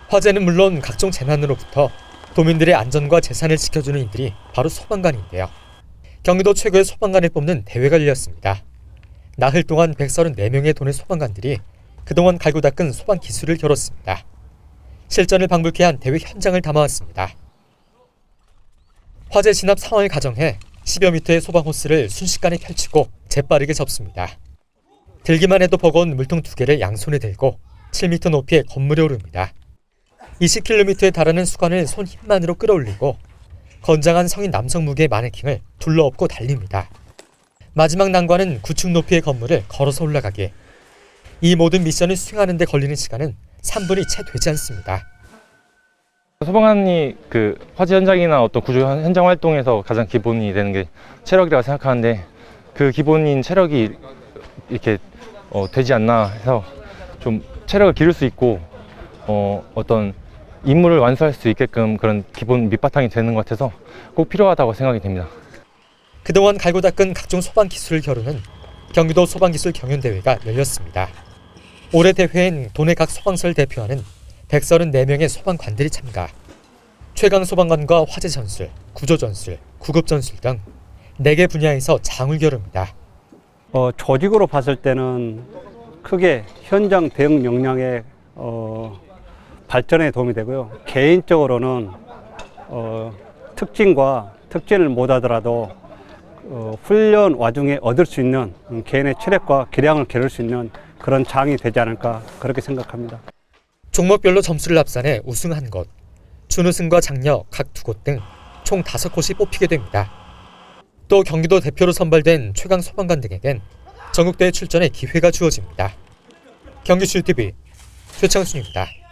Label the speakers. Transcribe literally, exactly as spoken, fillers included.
Speaker 1: 화재는 물론 각종 재난으로부터 도민들의 안전과 재산을 지켜주는 이들이 바로 소방관인데요. 경기도 최고의 소방관을 뽑는 대회가 열렸습니다. 나흘 동안 백삼십사 명의 도내 소방관들이 그동안 갈고 닦은 소방 기술을 겨뤘습니다. 실전을 방불케 한 대회 현장을 담아왔습니다. 화재 진압 상황을 가정해 십여 미터의 소방 호스를 순식간에 펼치고 재빠르게 접습니다. 들기만 해도 버거운 물통 두 개를 양손에 들고 칠 미터 높이의 건물에 오릅니다. 이십 킬로미터에 달하는 수건을 손 힘만으로 끌어올리고 건장한 성인 남성 무게의 마네킹을 둘러엎고 달립니다. 마지막 난관은 구 층 높이의 건물을 걸어서 올라가기. 이 모든 미션을 수행하는 데 걸리는 시간은 삼 분이 채 되지 않습니다.
Speaker 2: 소방관이 그 화재 현장이나 어떤 구조 현장 활동에서 가장 기본이 되는 게 체력이라고 생각하는데, 그 기본인 체력이 이렇게 어, 되지 않나 해서 좀 체력을 기를 수 있고 어, 어떤 임무를 완수할 수 있게끔 그런 기본 밑바탕이 되는 것 같아서 꼭 필요하다고 생각이 됩니다.
Speaker 1: 그동안 갈고 닦은 각종 소방 기술을 겨루는 경기도 소방기술 경연대회가 열렸습니다. 올해 대회엔 도내 각 소방서를 대표하는 백삼십사 명의 소방관들이 참가. 최강 소방관과 화재 전술, 구조 전술, 구급 전술 등 네 개 분야에서 장을 겨룹니다.
Speaker 3: 어, 조직으로 봤을 때는 크게 현장 대응 역량의 어, 발전에 도움이 되고요. 개인적으로는 어, 특징과 특징을 못 하더라도 어, 훈련 와중에 얻을 수 있는 개인의 체력과 기량을 기를 수 있는 그런 장이 되지 않을까 그렇게 생각합니다.
Speaker 1: 종목별로 점수를 합산해 우승한 곳, 준우승과 장려 각 두 곳 등 총 다섯 곳이 뽑히게 됩니다. 또 경기도 대표로 선발된 최강 소방관 등에겐 전국대회 출전의 기회가 주어집니다. 경기지티비 최창순입니다.